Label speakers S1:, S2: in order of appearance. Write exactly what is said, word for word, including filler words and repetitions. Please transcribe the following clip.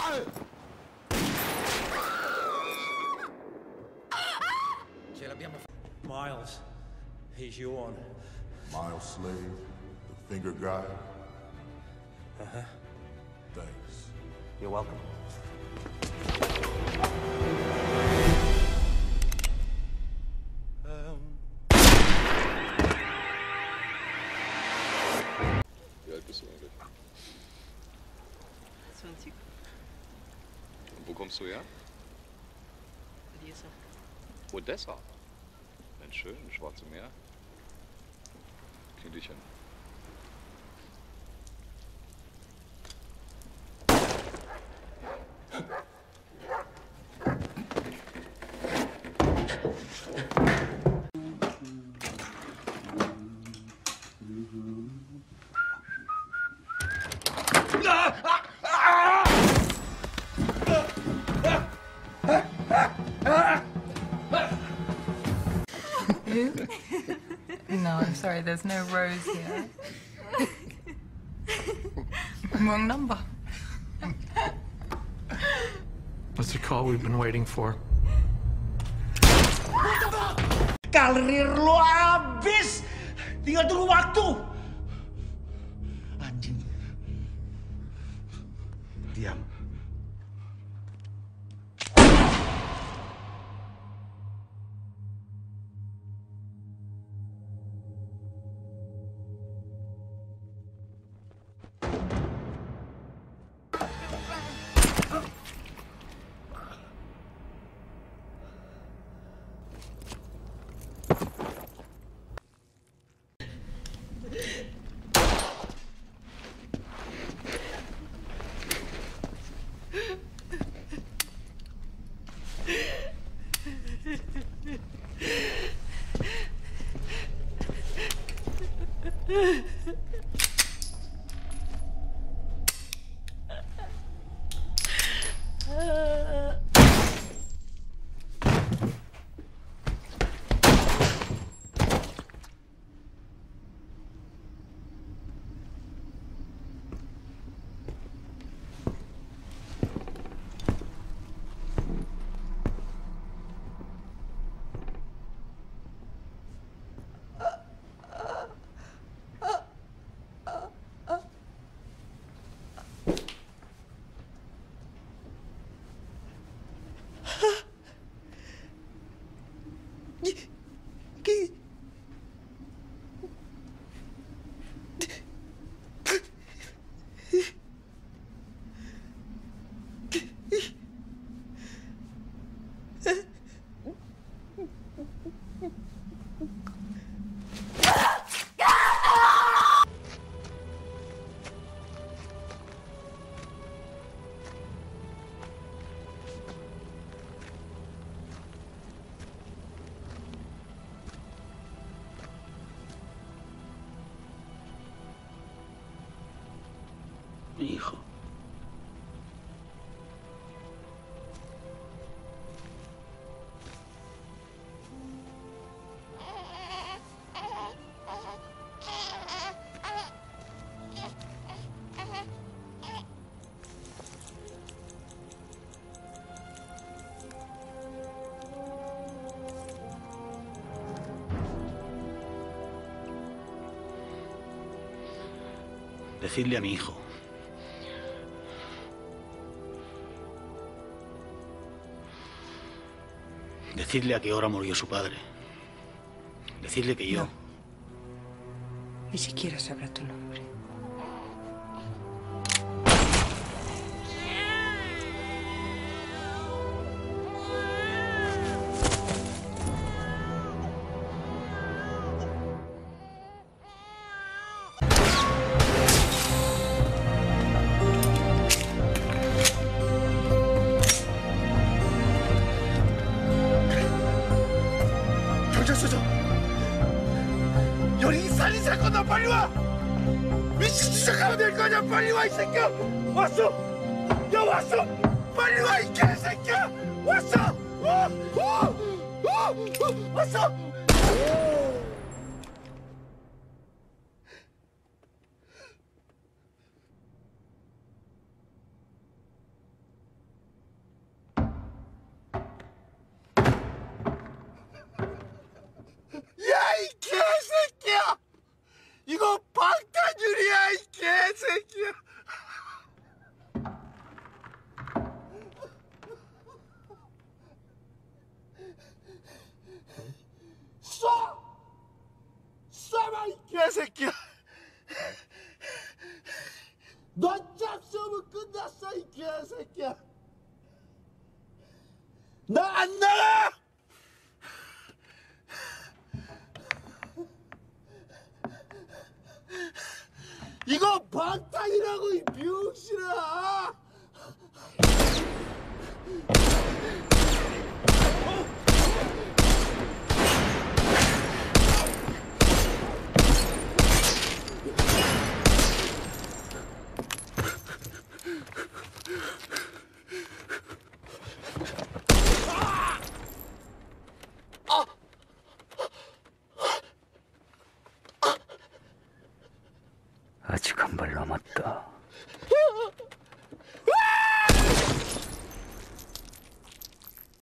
S1: Ce l'abbiamo fatta. Miles, he's you on.
S2: Miles Slade, the finger guy.
S1: Uh-huh.
S2: Thanks.
S1: You're welcome.
S3: Wie alt bist du eigentlich?
S4: zwanzig.
S3: Und wo kommst du her?
S4: Odessa.
S3: Odessa? Mensch, schön, Schwarze Meer. Krieg dich hin.
S5: No, I'm sorry, there's no Rose here. Wrong number.
S6: What's the call we've been waiting for?
S7: Karir lo habis. Tinggal tunggu waktu. Anjing. Diam. Mi hijo. Decidle a mi hijo. Decidle a qué hora murió su padre. Decidle que yo...
S8: No. Ni siquiera sabrá tu nombre.
S7: 여기 살인 사건다 빨리 와! 미친 짓을 하면 될 거냐 빨리 와 이 새끼야! 왔어! 야 왔어! 빨리 와 이 개새끼야! 왔어! 어! 어! 어! 어! 왔어! 이거 방탄유리야 이 개새끼야. 쏴! 쏴봐 이 개새끼야. 너 잡수면 끝났어 이 개새끼야. 나 안 나가! 이거 방탄이라고 이 병신아!
S9: 아직 한 발 남았다.